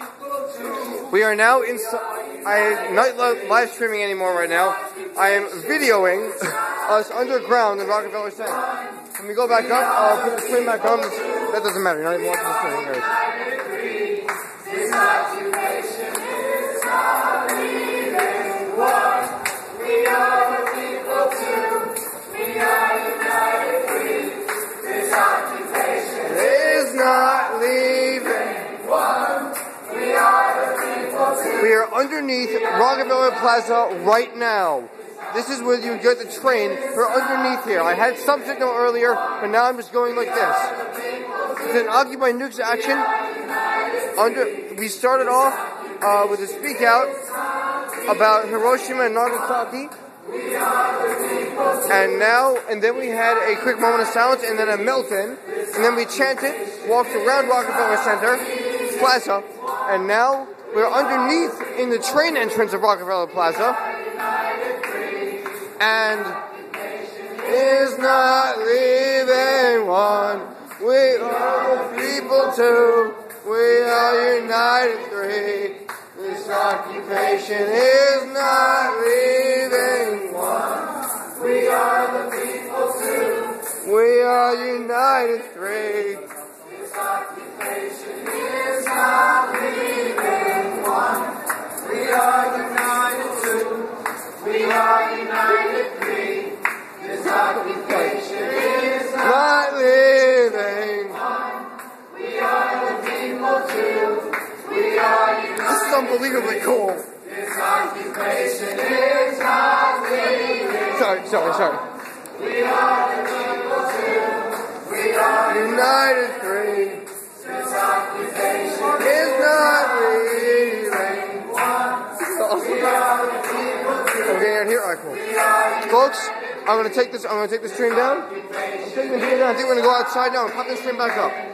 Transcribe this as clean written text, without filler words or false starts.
We are now in. I am not live streaming anymore right now. I am videoing us underground in Rockefeller Plaza. When we go back up, I'll put the screen back on. That doesn't matter. You're not even watching the screen, guys. We are underneath Rockefeller Plaza right now. This is where you get the train. We're underneath here. I had some signal earlier, but now I'm just going like this. It's an Occupy Nukes action. We started off with a speak out about Hiroshima and Nagasaki. And then we had a quick moment of silence and then a melt-in. And then we chanted, walked around Rockefeller Plaza, and now we're underneath in the train entrance of Rockefeller Plaza. And is not leaving one. We are the people too. We are united three. This occupation is not leaving one. We are the people too. We are united three. This occupation is not leaving one. We are united two. We are united three. This occupation is not leaving one. We are the people too. We are united. This is unbelievably cool. This occupation is not leaving. Sorry. We are the people too. We are united three. This occupation is not leaving one. This is awesome. We are the people too. Okay, and here, alright, cool. Folks, I'm gonna take the stream down. I'm taking the stream down. I think we're gonna go outside now and pop the stream back up.